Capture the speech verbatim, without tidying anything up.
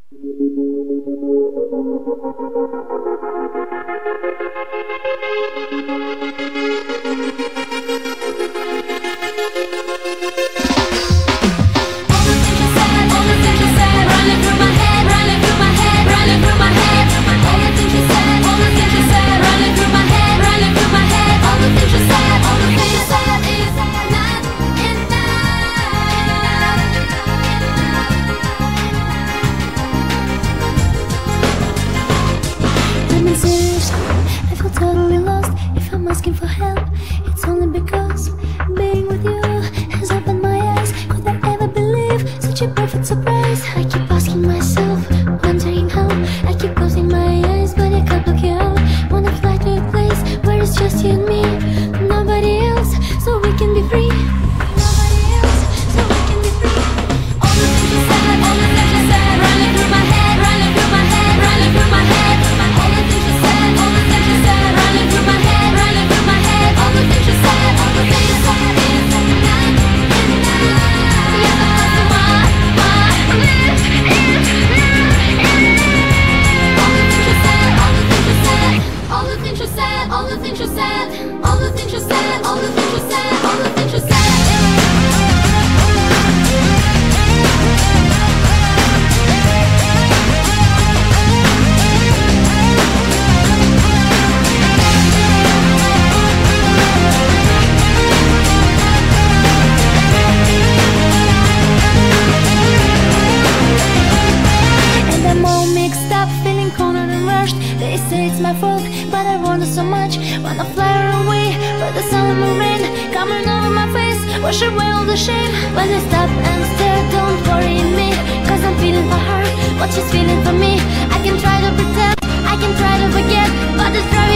Asking for help, it's only because being with you has opened my eyes. Could I ever believe such a perfect surprise? I keep asking myself, wondering how. I keep closing my eyes, but I can't block you out. Wanna fly to a place where it's just you and me, nobody else, so we can be free. Nobody else, so we can be free. All the things you said, all the things you said, running through my head, running through my head, running through my head. All the things you said, all the things you said, running through my head, running through my head. All the things you said, all the things you said, is enough, enough. Yeah, that's the one, one, this is all the things you said, all the things you said, all the things you said, all the things you said, all the things you said, all the things you said. They say it's my fault, but I want it so much. Wanna fly away, but the sun will rain coming over my face, wash away all the shame. When I stop and stare, don't worry me, cause I'm feeling for her what she's feeling for me. I can try to pretend, I can try to forget, but it's driving